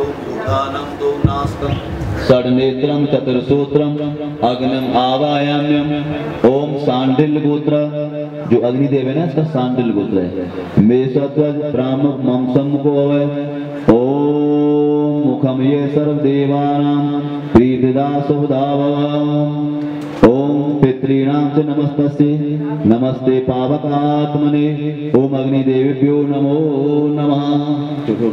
दो मूर्धानं दो नास्तं षड्नेत्रं चतुर्सूत्रम अग्निम आवायाम्यम। ओम सांडिल गोत्र, जो अग्निदेव है ना इसका सांडिल गोत्र है। मेषध्वज ब्राह्मण ममसम को ओम मुखम ये सर्वदेवानां प्रीतिदा शुभदाभव। ओम पितॄणां च नमस्तस्यै नमस्ते पावकात्मने। ओम अग्निदेवेभ्यो नमो नमः। छोड़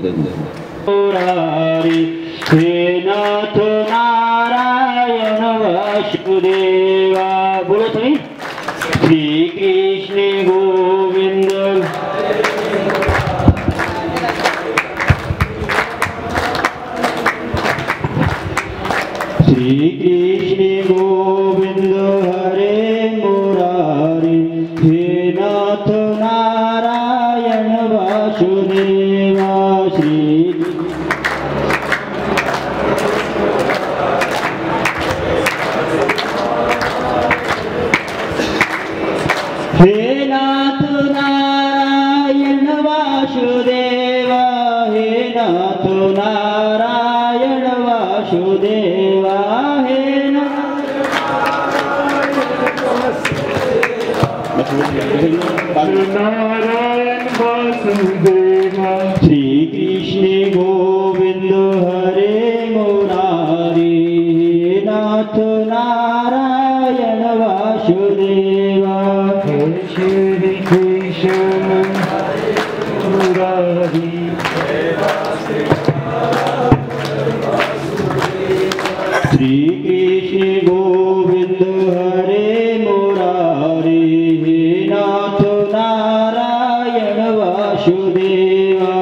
हे नाथ नारायण वासुदेवा। बोलो सभी। श्री कृष्ण गोविंद श्री कृष्ण गोविंद हरे मुरारी। हे नाथ नारायण वासुदेवा। श्री हे नाथ नारायण वासुदेवा। हे नाथ नारायण वासुदेवा। हे नारायण वासुदेवा। श्री कृष्ण गोविंद हरे मुरारी। हे नाथ नारायण वासुदेवा। श्री कृष्ण मुरारी। श्री कृष्ण गोविंद हरे मुरारी। हे नाथ नारायण वासुदेवा।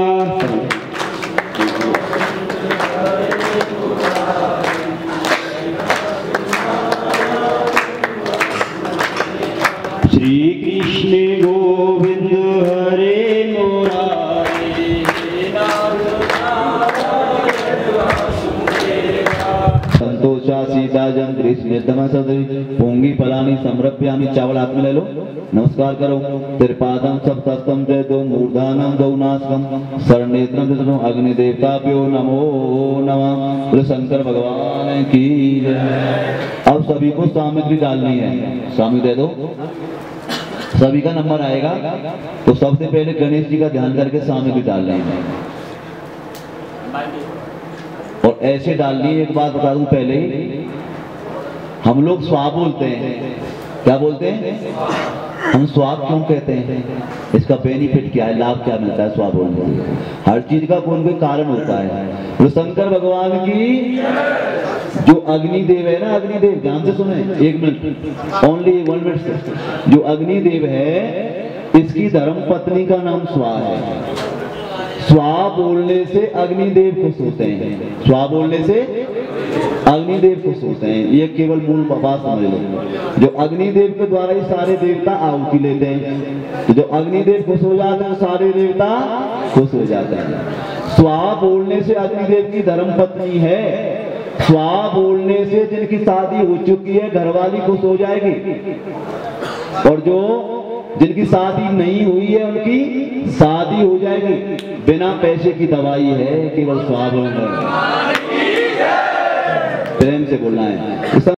श्री कृष्ण गोविंद हरे मुरारी। संतोषा सीताजन पोंगी फलानी समर्प्यामि। चावल हाथ में ले लो, नमस्कार करो। त्रिपादम सप्तम जय दो मूर्धानम दो नास्कम शरणेत्रम अग्नि देवताभ्यो नमो नमः। बोलो शंकर भगवान की जय। अब सभी को सामग्री डालनी है। स्वामी दे दो, सभी का नंबर आएगा तो सबसे पहले गणेश जी का ध्यान करके सामग्री डालनी है। और ऐसे डालनी है। एक बात बता दूं पहले ही, हम लोग स्वाब बोलते हैं। क्या बोलते हैं? हम स्वाब क्यों कहते हैं? इसका बेनिफिट क्या है, लाभ क्या मिलता है स्वाब बोलने से? हर चीज का कोई कोई कारण होता है। तो शंकर भगवान की जो अग्निदेव है ना, अग्निदेव ध्यान से सुने, एक मिनट, ओनली 1 मिनट। जो अग्निदेव है इसकी धर्म पत्नी का नाम स्वा है। स्वा बोलने से अग्निदेव खुश होते हैं। स्वा बोलने से अग्निदेव खुश होते हैं। ये केवल मूल बात समझ लो। जो अग्निदेव के द्वारा ही सारे देवता आहुति लेते हैं। तो जो अग्निदेव खुश हो जाते हैं सारे देवता खुश हो जाते हैं। स्वा बोलने से अग्निदेव की धर्म पत्नी है। स्वा बोलने से जिनकी शादी हो चुकी है घरवाली खुश हो जाएगी। और जो जिनकी शादी नहीं हुई है उनकी शादी हो जाएगी। बिना पैसे की दवाई है, केवल स्वा बोलना है। प्रेम से बोलना है।